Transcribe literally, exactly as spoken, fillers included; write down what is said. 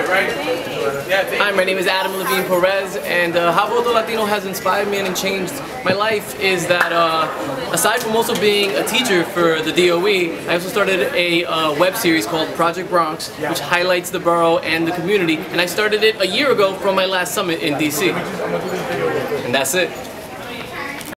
Hi, my name is Adam Levine Peres, and uh, how Voto Latino has inspired me and changed my life is that uh, aside from also being a teacher for the D O E, I also started a uh, web series called Project Bronx, which highlights the borough and the community, and I started it a year ago from my last summit in D C And that's it.